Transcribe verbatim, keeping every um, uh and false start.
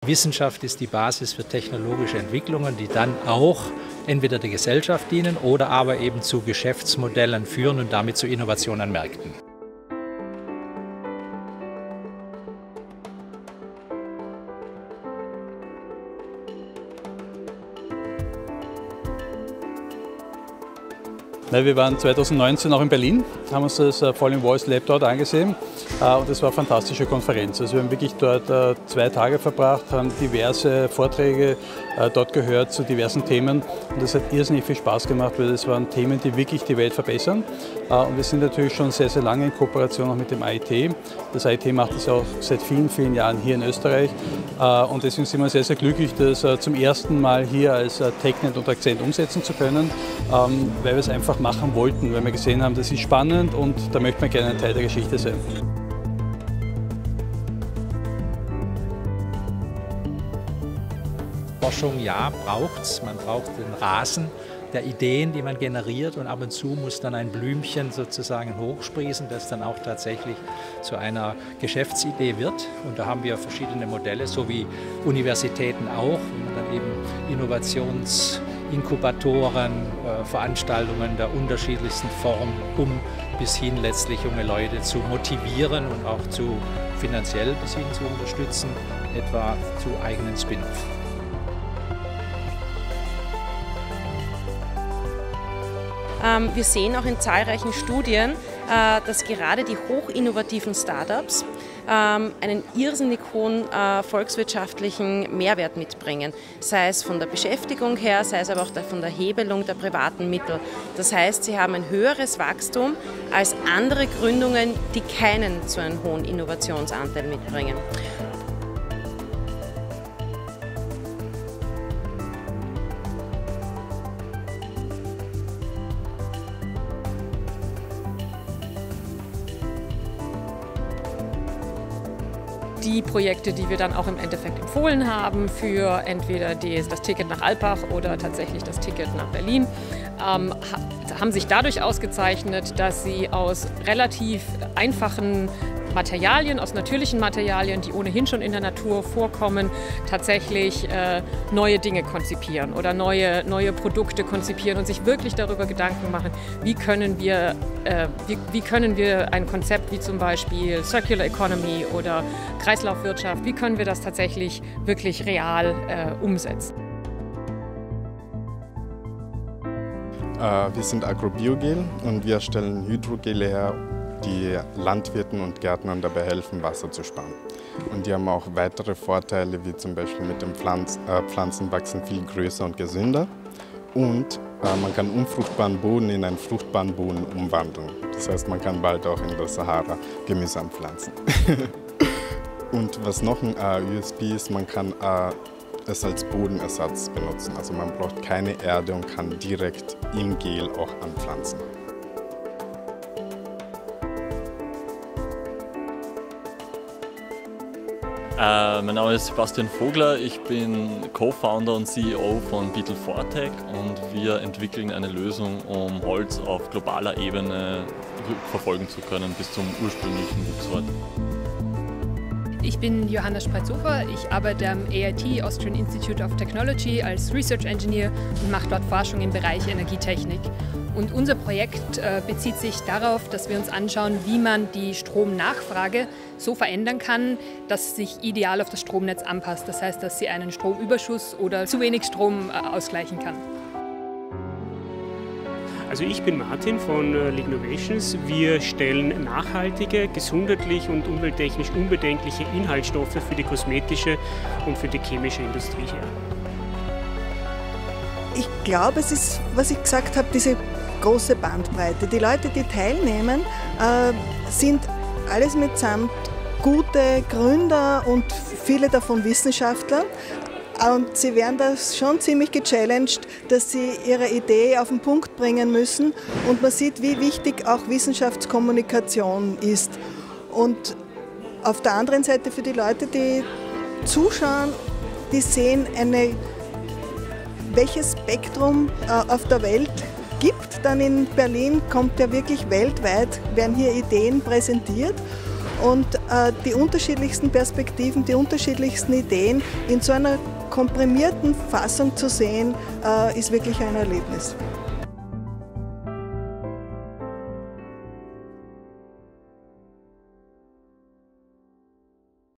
Wissenschaft ist die Basis für technologische Entwicklungen, die dann auch entweder der Gesellschaft dienen oder aber eben zu Geschäftsmodellen führen und damit zu Innovationen an Märkten. Wir waren zweitausendneunzehn auch in Berlin, haben uns das Falling Voice Lab dort angesehen und es war eine fantastische Konferenz. Also wir haben wirklich dort zwei Tage verbracht, haben diverse Vorträge dort gehört zu diversen Themen und es hat irrsinnig viel Spaß gemacht, weil es waren Themen, die wirklich die Welt verbessern. Und wir sind natürlich schon sehr, sehr lange in Kooperation auch mit dem I T. Das I T macht das auch seit vielen, vielen Jahren hier in Österreich und deswegen sind wir sehr, sehr glücklich, das zum ersten Mal hier als TechNet und Akzent umsetzen zu können, weil wir es einfach machen wollten, weil wir gesehen haben, das ist spannend und da möchte man gerne ein Teil der Geschichte sein. Forschung, ja, braucht es. Man braucht den Rasen der Ideen, die man generiert und ab und zu muss dann ein Blümchen sozusagen hochsprießen, das dann auch tatsächlich zu einer Geschäftsidee wird. Und da haben wir verschiedene Modelle, so wie Universitäten auch, wo man dann eben Innovations- Inkubatoren, äh, Veranstaltungen der unterschiedlichsten Form, um bis hin letztlich junge Leute zu motivieren und auch zu finanziell bis hin zu unterstützen, etwa zu eigenen Spin-off. Ähm, wir sehen auch in zahlreichen Studien, äh, dass gerade die hochinnovativen Startups ähm, einen irrsinnig hohen äh, volkswirtschaftlichen Mehrwert mitbringen. Sei es von der Beschäftigung her, sei es aber auch der, von der Hebelung der privaten Mittel. Das heißt, sie haben ein höheres Wachstum als andere Gründungen, die keinen so einen hohen Innovationsanteil mitbringen. Die Projekte, die wir dann auch im Endeffekt empfohlen haben für entweder die, das Ticket nach Alpbach oder tatsächlich das Ticket nach Berlin, ähm, haben sich dadurch ausgezeichnet, dass sie aus relativ einfachen Materialien, aus natürlichen Materialien, die ohnehin schon in der Natur vorkommen, tatsächlich äh, neue Dinge konzipieren oder neue, neue Produkte konzipieren und sich wirklich darüber Gedanken machen, wie können wir, äh, wie, wie können wir ein Konzept wie zum Beispiel Circular Economy oder Kreislaufwirtschaft, wie können wir das tatsächlich wirklich real äh, umsetzen. Äh, wir sind Agrobiogel und wir stellen Hydrogele her, die Landwirten und Gärtnern dabei helfen, Wasser zu sparen. Und die haben auch weitere Vorteile, wie zum Beispiel mit dem Pflanz, äh, Pflanzen wachsen viel größer und gesünder. Und äh, man kann unfruchtbaren Boden in einen fruchtbaren Boden umwandeln. Das heißt, man kann bald auch in der Sahara Gemüse anpflanzen. Und was noch ein äh, U S P ist, man kann äh, es als Bodenersatz benutzen. Also man braucht keine Erde und kann direkt im Gel auch anpflanzen. Äh, mein Name ist Sebastian Vogler, ich bin Co-Founder und C E O von Beetle four Tech und wir entwickeln eine Lösung, um Holz auf globaler Ebene verfolgen zu können bis zum ursprünglichen Wuchsort. Ich bin Johanna Spreitzofer, ich arbeite am A I T, Austrian Institute of Technology, als Research Engineer und mache dort Forschung im Bereich Energietechnik. Und unser Projekt äh, bezieht sich darauf, dass wir uns anschauen, wie man die Stromnachfrage so verändern kann, dass sie sich ideal auf das Stromnetz anpasst. Das heißt, dass sie einen Stromüberschuss oder zu wenig Strom äh, ausgleichen kann. Also ich bin Martin von Lignovations. Wir stellen nachhaltige, gesundheitlich und umwelttechnisch unbedenkliche Inhaltsstoffe für die kosmetische und für die chemische Industrie her. Ich glaube, es ist, was ich gesagt habe, diese große Bandbreite. Die Leute, die teilnehmen, äh, sind alles mitsamt gute Gründer und viele davon Wissenschaftler. Und sie werden da schon ziemlich gechallenged, dass sie ihre Idee auf den Punkt bringen müssen. Und man sieht, wie wichtig auch Wissenschaftskommunikation ist. Und auf der anderen Seite für die Leute, die zuschauen, die sehen, eine, welches Spektrum äh, auf der Welt gibt. Dann in Berlin kommt ja wirklich weltweit, werden hier Ideen präsentiert. und äh, die unterschiedlichsten Perspektiven, die unterschiedlichsten Ideen in so einer komprimierten Fassung zu sehen, äh, ist wirklich ein Erlebnis.